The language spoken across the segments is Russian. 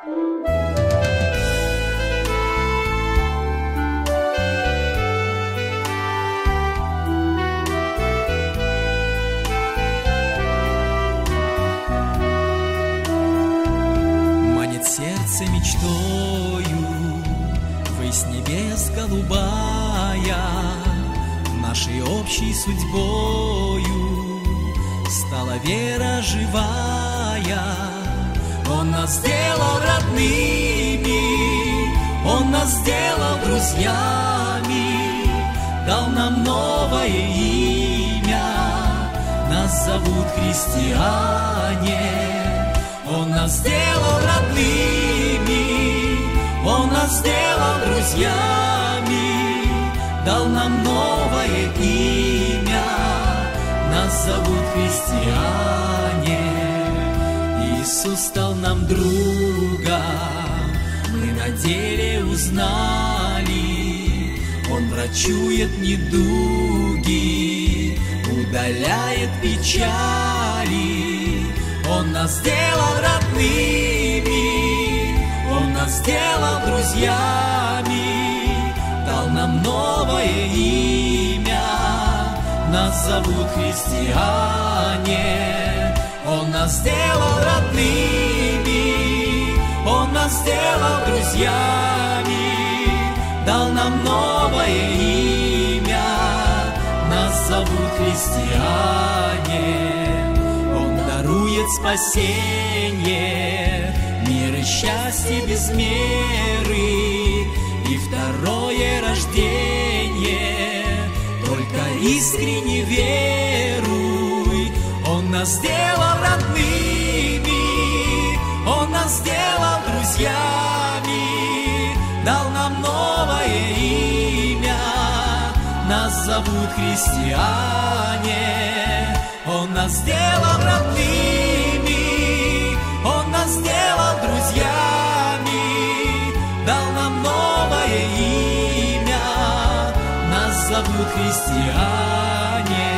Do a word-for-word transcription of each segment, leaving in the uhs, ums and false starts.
Манит сердце мечтою, высь небес голубая, нашей общей судьбою стала вера живая. Он нас сделал родными, Он нас сделал друзьями, дал нам новое имя, нас зовут христиане. Он нас сделал родными, Он нас сделал друзьями, дал нам новое имя, нас зовут христиане. Иисус стал нам другом, мы на деле узнали. Он врачует недуги, удаляет печали. Он нас сделал родными, Он нас сделал друзьями, дал нам новое имя, нас зовут христиане. Он нас сделал родными, Он нас сделал друзьями, дал нам новое имя, нас зовут христиане. Он дарует спасение, мир и счастье без меры, и второе рождение. Только искренне веруй. Он нас сделал родными, Он нас сделал друзьями, дал нам новое имя, нас зовут христиане. Он нас сделал родными, Он нас сделал друзьями, дал нам новое имя, нас зовут христиане.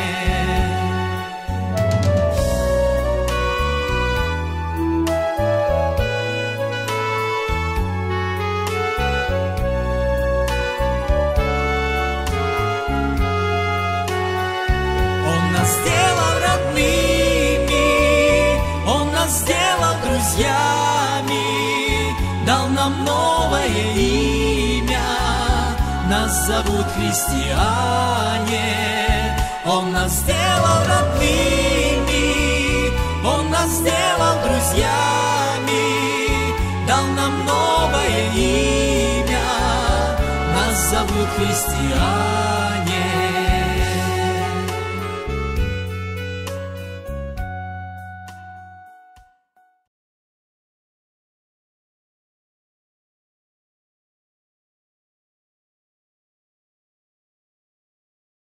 Он нас сделал родными, Он нас сделал друзьями, дал нам новое имя, нас зовут христиане. Он нас сделал родными, Он нас сделал друзьями, дал нам новое имя, нас зовут христиане.